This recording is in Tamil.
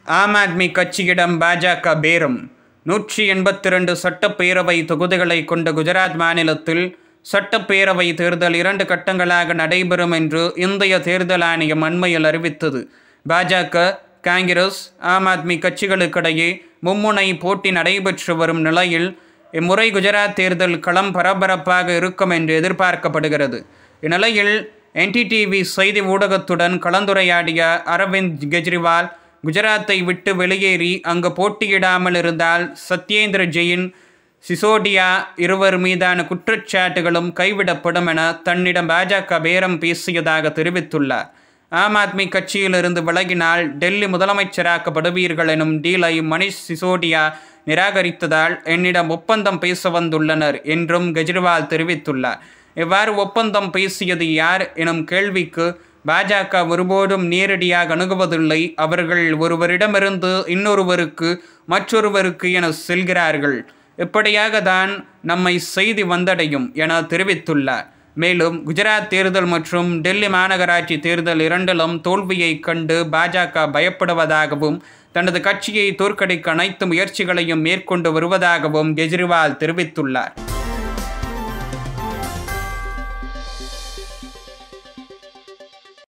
ஆம் ஆத்மி கட்சியிடம் பாஜக பேரம். 182 சட்டப்பேரவை தொகுதிகளை கொண்ட குஜராத் மாநிலத்தில் சட்டப்பேரவை தேர்தல் 2 கட்டங்களாக நடைபெறும் என்று இந்திய தேர்தல் ஆணையம் அண்மையில் அறிவித்தது. பாஜக, காங்கிரஸ், ஆம் ஆத்மி கட்சிகளுக்கிடையே மும்முனை போட்டி நடைபெற்று வரும் நிலையில் இம்முறை குஜராத் தேர்தல் களம் பரபரப்பாக இருக்கும் என்று எதிர்பார்க்கப்படுகிறது. இந்நிலையில் NDTV செய்தி ஊடகத்துடன் கலந்துரையாடிய அரவிந்த் கெஜ்ரிவால், குஜராத்தை விட்டு வெளியேறி அங்கு போட்டியிடாமல் இருந்தால் சத்யேந்திர ஜெயின், சிசோடியா இருவர் மீதான குற்றச்சாட்டுகளும் கைவிடப்படும் என தன்னிடம் பாஜக பேரம் பேசியதாக தெரிவித்துள்ளார். ஆம் ஆத்மி கட்சியிலிருந்து விலகினால் டெல்லி முதலமைச்சராக்கப்படுவீர்கள் எனும் டீலை மனிஷ் சிசோடியா நிராகரித்ததால் என்னிடம் ஒப்பந்தம் பேச வந்துள்ளனர் என்றும் கெஜ்ரிவால் தெரிவித்துள்ளார். இவ்வாறு ஒப்பந்தம் பேசியது யார் எனும் கேள்விக்கு பாஜக ஒருபோதும் நேரடியாக அணுகுவதில்லை. அவர்கள் ஒருவரிடமிருந்து இன்னொருவருக்கு, மற்றொருவருக்கு என செல்கிறார்கள். இப்படியாக தான் நம்மை செய்தி வந்தடையும் என தெரிவித்துள்ளார். மேலும் குஜராத் தேர்தல் மற்றும் டெல்லி மாநகராட்சி தேர்தல் இரண்டிலும் தோல்வியை கண்டு பாஜக பயப்படுவதாகவும் தனது கட்சியை தோற்கடிக்க அனைத்து முயற்சிகளையும் மேற்கொண்டு வருவதாகவும் கெஜ்ரிவால் தெரிவித்துள்ளார்.